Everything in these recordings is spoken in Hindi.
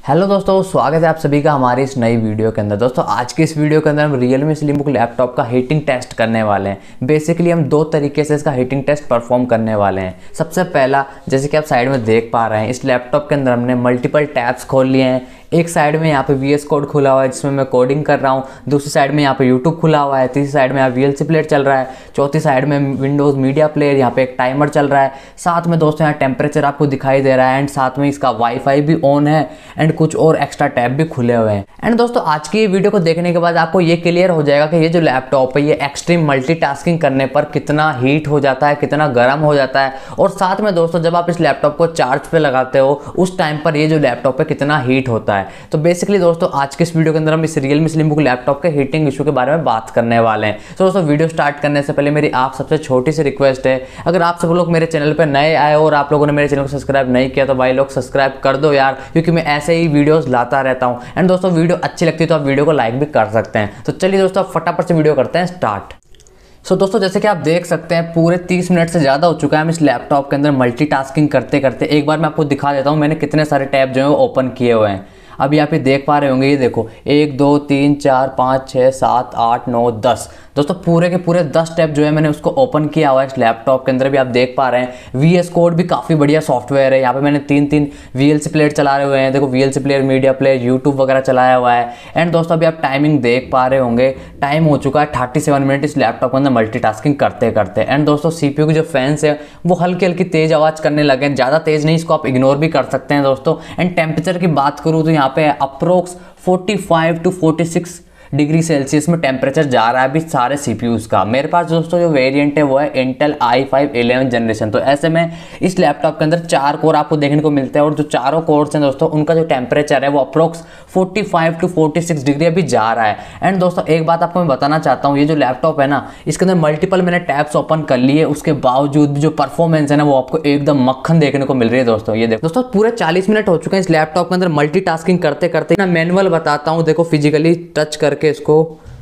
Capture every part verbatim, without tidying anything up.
हेलो दोस्तों, स्वागत है आप सभी का हमारी इस नई वीडियो के अंदर। दोस्तों आज की इस वीडियो के अंदर हम Realme Slimbook लैपटॉप का हीटिंग टेस्ट करने वाले हैं। बेसिकली हम दो तरीके से इसका हीटिंग टेस्ट परफॉर्म करने वाले हैं। सबसे पहला, जैसे कि आप साइड में देख पा रहे हैं, इस लैपटॉप के अंदर हमने मल्टीपल टैब्स खोल लिए हैं। एक साइड में यहाँ पे वी एस कोड खुला हुआ है जिसमें मैं कोडिंग कर रहा हूँ, दूसरी साइड में यहाँ पे यूट्यूब खुला हुआ है, तीसरी साइड में यहाँ वी एल सी प्लेयर चल रहा है, चौथी साइड में विंडोज़ मीडिया प्लेयर, यहाँ पे एक टाइमर चल रहा है, साथ में दोस्तों यहाँ टेम्परेचर आपको दिखाई दे रहा है एंड साथ में इसका वाईफाई भी ऑन है एंड कुछ और एक्स्ट्रा टैब भी खुले हुए हैं। एंड दोस्तों आज की वीडियो को देखने के बाद आपको ये क्लियर हो जाएगा कि ये जो लैपटॉप है ये एक्सट्रीम मल्टीटास्किंग करने पर कितना हीट हो जाता है, कितना गर्म हो जाता है, और साथ में दोस्तों जब आप इस लैपटॉप को चार्ज पे लगाते हो उस टाइम पर ये जो लैपटॉप है कितना हीट होता है। तो बेसिकली दोस्तों आज के इस वीडियो के अंदर हम इस Realme Slimbook लैपटॉप के हीटिंग इशू के बारे में बात करने वाले हैं। तो दोस्तों वीडियो स्टार्ट करने से पहले मेरी आप सबसे छोटी सी रिक्वेस्ट है, अगर आप सब लोग मेरे चैनल पर नए आए और आप लोगों ने मेरे चैनल को सब्सक्राइब नहीं किया तो भाई लोग सब्सक्राइब कर दो यार, क्योंकि मैं ऐसे ही वीडियोस लाता रहता हूँ। एंड दोस्तों वीडियो अच्छी लगती है तो आप वीडियो को लाइक भी कर सकते हैं। तो चलिए दोस्तों फटाफट से वीडियो करते हैं स्टार्ट। सो so, दोस्तों जैसे कि आप देख सकते हैं पूरे तीस मिनट से ज़्यादा हो चुका है हम इस लैपटॉप के अंदर मल्टीटास्किंग करते करते। एक बार मैं आपको दिखा देता हूँ मैंने कितने सारे टैब जो है वो ओपन किए हुए हैं। अभी आप ये देख पा रहे होंगे, ये देखो एक दो तीन चार पाँच छः सात आठ नौ दस। दोस्तों पूरे के पूरे दस टैब जो है मैंने उसको ओपन किया हुआ है इस लैपटॉप के अंदर। भी आप देख पा रहे हैं वी एस कोड भी काफ़ी बढ़िया सॉफ्टवेयर है। यहाँ पे मैंने तीन तीन वी एल सी प्लेयर चला रहे हुए हैं। देखो V L C player, media player, YouTube वगैरह चलाया हुआ है। एंड दोस्तों अभी आप टाइमिंग देख पा रहे होंगे, टाइम हो चुका है थर्टी सेवन मिनट इस लैपटॉप के अंदर मल्टीटास्किंग करते करते। एंड दोस्तों सी पी यू की जो फैंस है वो हल्की हल्की तेज़ आवाज़ करने लगे हैं, ज़्यादा तेज़ नहीं, इसको आप इग्नोर भी कर सकते हैं दोस्तों। एंड टेम्परेचर की बात करूँ तो यहाँ पे approx forty five to forty six degree Celsius में टेम्परेचर जा रहा है अभी सारे सीपीयूज़ का। मेरे पास दोस्तों जो वेरिएंट है वो है Intel i five eleven generation. तो ऐसे में इस लैपटॉप के अंदर चार कोर आपको देखने को मिलते हैं और जो चारों कोर्स हैं दोस्तों उनका जो टेम्परेचर है वो approx forty five to forty six degree अभी जा रहा है। एंड दोस्तों एक बात आपको मैं बताना चाहता हूँ, ये जो लैपटॉप है ना इसके अंदर मल्टीपल मैंने टैब्स ओपन कर लिए, उसके बावजूद भी जो परफॉर्मेंस है ना वो आपको एकदम मक्खन देखने को मिल रही है दोस्तों। ये देखो दोस्तों पूरे चालीस मिनट हो चुके हैं इस लैपटॉप के अंदर मल्टीटास्किंग करते करते। ना मैनुअल बताता हूँ, देखो फिजिकली टच करके इसको।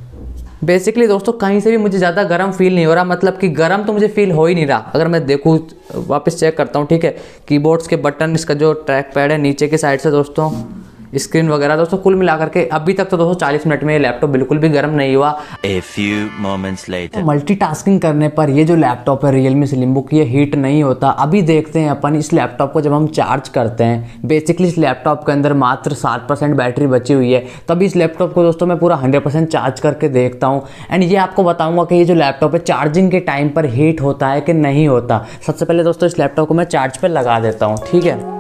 बेसिकली दोस्तों कहीं से भी मुझे ज़्यादा गर्म फील नहीं हो रहा, मतलब कि गर्म तो मुझे फील हो ही नहीं रहा। अगर मैं देखूँ वापस चेक करता हूँ, ठीक है, कीबोर्ड्स के बटन, इसका जो ट्रैक पैड है नीचे की साइड से दोस्तों, स्क्रीन वगैरह दोस्तों कुल मिलाकर के अभी तक तो दोस्तों चालीस मिनट में ये लैपटॉप बिल्कुल भी गर्म नहीं हुआ। A few moments later. तो मल्टीटास्किंग करने पर ये जो लैपटॉप है Realme Slimbook ये हीट नहीं होता। अभी देखते हैं अपन इस लैपटॉप को जब हम चार्ज करते हैं। बेसिकली इस लैपटॉप के अंदर मात्र सात परसेंट बैटरी बची हुई है, तभी इस लैपटॉप को दोस्तों मैं पूरा हंड्रेड परसेंट चार्ज करके देखता हूँ। एंड ये आपको बताऊँगा कि ये जो लैपटॉप है चार्जिंग के टाइम पर हीट होता है कि नहीं होता। सबसे पहले दोस्तों इस लैपटॉप को मैं चार्ज पर लगा देता हूँ, ठीक है।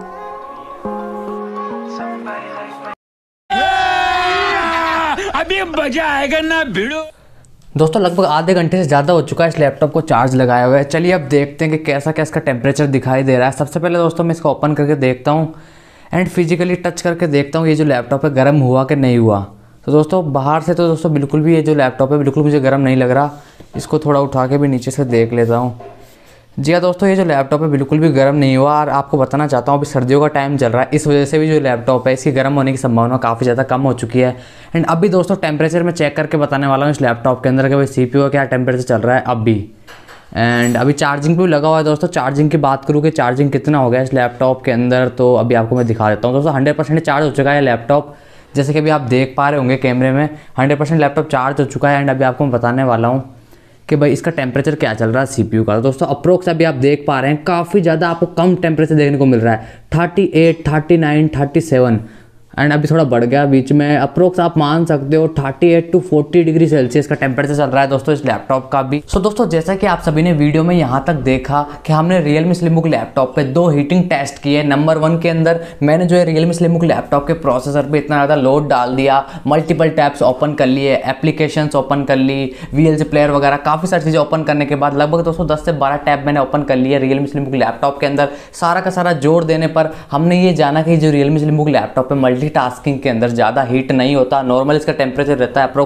अभी मजा आएगा ना भिड़ो। दोस्तों लगभग आधे घंटे से ज़्यादा हो चुका है इस लैपटॉप को चार्ज लगाया हुआ है। चलिए अब देखते हैं कि कैसा क्या इसका टेम्परेचर दिखाई दे रहा है। सबसे पहले दोस्तों मैं इसको ओपन करके देखता हूँ एंड फिजिकली टच करके देखता हूँ ये जो लैपटॉप है गर्म हुआ कि नहीं हुआ। तो दोस्तों बाहर से तो दोस्तों बिल्कुल भी ये जो लैपटॉप है बिल्कुल मुझे गर्म नहीं लग रहा। इसको थोड़ा उठा के भी नीचे से देख लेता हूँ। जी हाँ दोस्तों ये जो लैपटॉप है बिल्कुल भी गर्म नहीं हुआ। और आपको बताना चाहता हूँ अभी सर्दियों का टाइम चल रहा है, इस वजह से भी जो लैपटॉप है इसकी गर्म होने की संभावना काफ़ी ज़्यादा कम हो चुकी है। एंड अभी दोस्तों टेम्परेचर मैं चेक करके बताने वाला हूँ इस लैपटॉप के अंदर कि भाई सी पी यू का क्या टेम्परेचर चल रहा है अभी। एंड अभी चार्जिंग पे भी लगा हुआ है दोस्तों। चार्जिंग की बात करूँ कि चार्जिंग कितना हो गया इस लैपटॉप के अंदर, तो अभी आपको मैं दिखा देता हूँ दोस्तों। हंड्रेड परसेंट चार्ज हो चुका है लैपटॉप, जैसे कि अभी आप देख पा रहे होंगे कैमरे में हंड्रेड परसेंट लैपटॉप चार्ज हो चुका है। एंड अभी आपको मैं बताने वाला हूँ कि भाई इसका टेम्परेचर क्या चल रहा है सीपीयू का। तो दोस्तों अप्रोक्स अभी आप देख पा रहे हैं काफ़ी ज़्यादा आपको कम टेम्परेचर देखने को मिल रहा है, thirty eight, thirty nine, thirty seven. And अभी थोड़ा बढ़ गया बीच में, अप्रोक्स आप मान सकते हो thirty eight to forty degree Celsius का टेम्परेचर चल रहा है दोस्तों इस लैपटॉप का भी। सो so, दोस्तों जैसा कि आप सभी ने वीडियो में यहाँ तक देखा कि हमने Realme Slimbook लैपटॉप पे दो हीटिंग टेस्ट किए। नंबर वन के अंदर मैंने जो है Realme Slimbook लैपटॉप के प्रोसेसर पे इतना ज़्यादा लोड डाल दिया, मल्टीपल टैब्स ओपन कर लिए, एप्लीकेशंस ओपन कर ली, वी एल सी प्लेयर वगैरह काफ़ी सारी चीज़ें ओपन करने के बाद लगभग दोस्तों दस से बारह टैब मैंने ओपन कर लिए Realme Slimbook लैपटॉप के अंदर। सारा का सारा जोड़ देने पर हमने ये जाना कि जो Realme Slimbook लैपटॉप पे मल्टीटास्किंग के अंदर ज़्यादा हीट नहीं होता। नॉर्मल इसका टेम्परेचर रहता है अप्रोक्स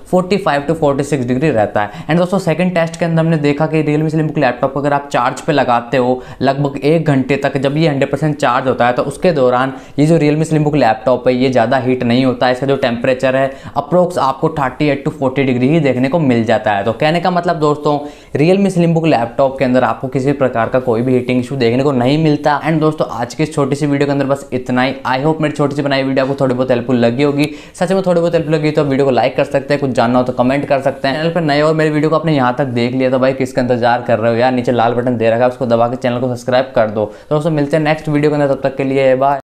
पैंतालीस टू छियालीस डिग्री रहता है। एंड दोस्तों सेकंड टेस्ट के अंदर हमने देखा कि Realme Slim लैपटॉप को अगर आप चार्ज पे लगाते हो लगभग एक घंटे तक, जब ये हंड्रेड परसेंट चार्ज होता है तो उसके दौरान ये जो Realme Slim लैपटॉप है ये ज़्यादा हीट नहीं होता है। इसका जो टेम्परेचर है अप्रोक्स आपको अड़तीस टू चालीस डिग्री ही देखने को मिल जाता है। तो कहने का मतलब दोस्तों Realme Slim लैपटॉप के अंदर आपको किसी प्रकार का कोई भी हीटिंग इशू देखने को नहीं मिलता। एंड दोस्तों आज की इस छोटी सी वीडियो के अंदर बस इतना ही। आई होप मेरी छोटी सी बनाई वीडियो आपको थोड़ी बहुत हेल्पफुल लगी होगी। सच में थोड़ी बहुत हेल्पफुल लगी तो वीडियो को लाइक कर सकते हैं, कुछ जानना हो तो कमेंट कर सकते हैं। चैनल पर नए और मेरी वीडियो को आपने यहाँ तक देख लिया तो भाई किसका इंतजार कर रहे हो यार, नीचे लाल बटन दे रखा है उसको दबा के चैनल को सब्सक्राइब कर दो। तो दोस्तों मिलते हैं नेक्स्ट वीडियो के अंदर, तब तक के लिए बाय।